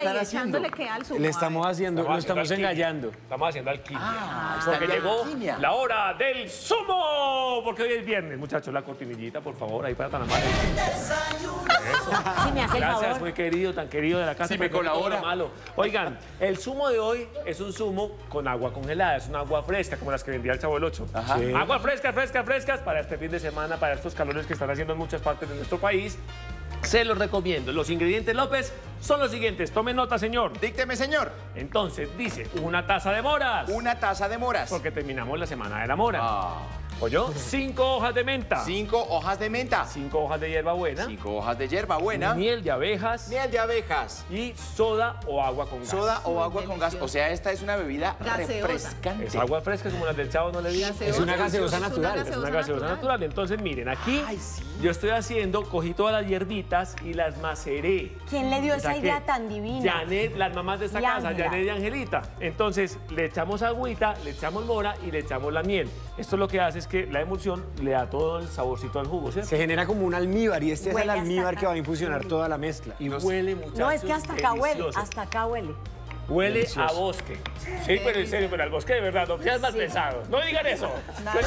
echándole que al zumo. Le estamos haciendo, lo estamos engañando. Estamos haciendo alquimia. está Porque bien, llegó alquimia. la hora del zumo. Porque hoy es viernes, muchachos. La cortinillita, por favor, ahí para tan amable. Si me hace el Gracias, favor. muy querido, tan querido de la casa. Si me perdón todo colabora. lo malo. Oigan, el zumo de hoy es un zumo con agua congelada. Es un agua fresca, como las que vendía el Chavo del 8. Ajá. Sí. Agua fresca, frescas para este fin de semana, para estos calores que están haciendo en muchas partes de nuestro país. Se los recomiendo. Los ingredientes, López, son los siguientes. Tome nota, señor. Dícteme, señor. Entonces, dice, una taza de moras. Una taza de moras. Porque terminamos la semana de la mora. Ah. ¿Oyó? 5 hojas de menta. 5 hojas de menta. 5 hojas de hierbabuena. 5 hojas de hierbabuena. Miel de abejas. Miel de abejas. Y soda o agua con gas. Soda o Muy agua con gas. delicioso. O sea, esta es una bebida Gaseosa. refrescante. Es agua fresca, como las del Chavo, no le digo. Gaseosa. Es una gaseosa natural. Es una gaseosa natural. Entonces, miren, aquí Ay, sí. yo estoy haciendo, cogí todas las hierbitas y las maceré. ¿Quién le dio esa Saqué. idea tan divina? Janet, las mamás de esta Y casa, Ángela. Janet y Angelita. Entonces, le echamos agüita, le echamos mora y le echamos la miel. Esto lo que hace es que la emulsión le da todo el saborcito al jugo, ¿cierto? Se genera como un almíbar y este es Huele el hasta almíbar acá. que va a infusionar toda la mezcla. Y huele, muchachos, No, es que hasta acá huele, delicioso. hasta acá huele. Huele Delicioso. a bosque. Sí, pero en serio, pero al bosque de verdad, no seas más pesados. No digan eso. Pero-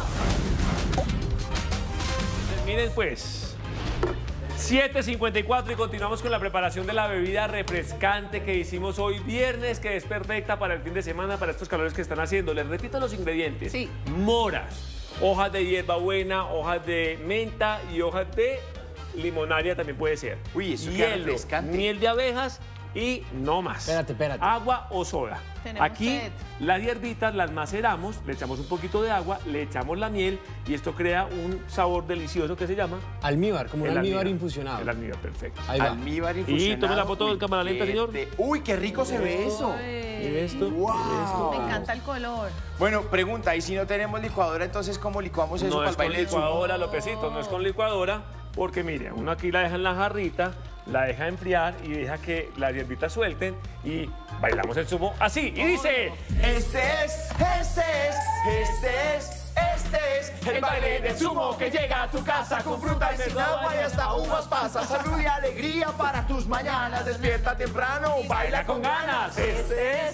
Miren pues, 7:54 y continuamos con la preparación de la bebida refrescante que hicimos hoy viernes, que es perfecta para el fin de semana, para estos calores que están haciendo. Les repito los ingredientes. Sí. Moras, hojas de hierbabuena, hojas de menta y hojas de limonaria también puede ser. Uy, eso queda Hielo, refrescante. miel de abejas y no más. Espérate. Agua o soda. Tenemos Aquí sed. las hierbitas las maceramos, le echamos un poquito de agua, le echamos la miel y esto crea un sabor delicioso que se llama Almíbar, como un el almíbar infusionado. El almíbar, perfecto. Ahí va. Almíbar infusionado. Y tome la foto en cámara lenta, Uy, señor. Uy, qué rico se ve eso. ¿Y esto? Wow. Me encanta el color. Bueno, pregunta, ¿y si no tenemos licuadora, entonces cómo licuamos eso No para es el con baile del zumo? licuadora, Lópezito, no es con licuadora, porque mire, uno aquí la deja en la jarrita, la deja enfriar y deja que las hierbitas suelten y bailamos el zumo así. Y dice... Este es el baile del zumo que llega a tu casa con fruta y sin agua y hasta uvas pasas. Salud y alegría para tus mañanas. Despierta temprano, baila con ganas. Este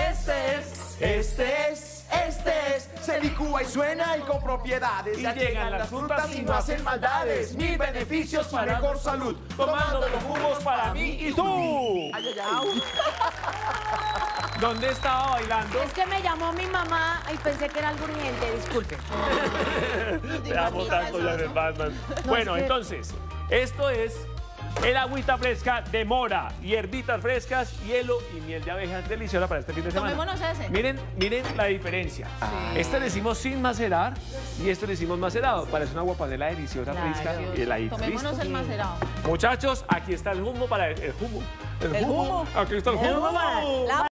es. Se licúa y suena y con propiedades. Y Ya llegan las frutas y no hacen maldades. Mil beneficios para mejor salud. Tomando los jugos para mí y tú. Ay, ay, ay. ¿Dónde estaba bailando? Es que me llamó mi mamá y pensé que era algo urgente, disculpe. Te amo tanto, Janet Batman. Bueno, es que- entonces, esto es el agüita fresca de mora, hierbitas frescas, hielo y miel de abejas deliciosa para este fin de semana. Tomémonos ese. Miren la diferencia. Este le hicimos sin macerar y este le hicimos macerado. Parece una guapanela deliciosa, Claro. fresca y heladita. Tomémonos ¿Listo? el macerado. Muchachos, aquí está el humo para el humo. ¿El humo? Aquí está el El humo. humo para- la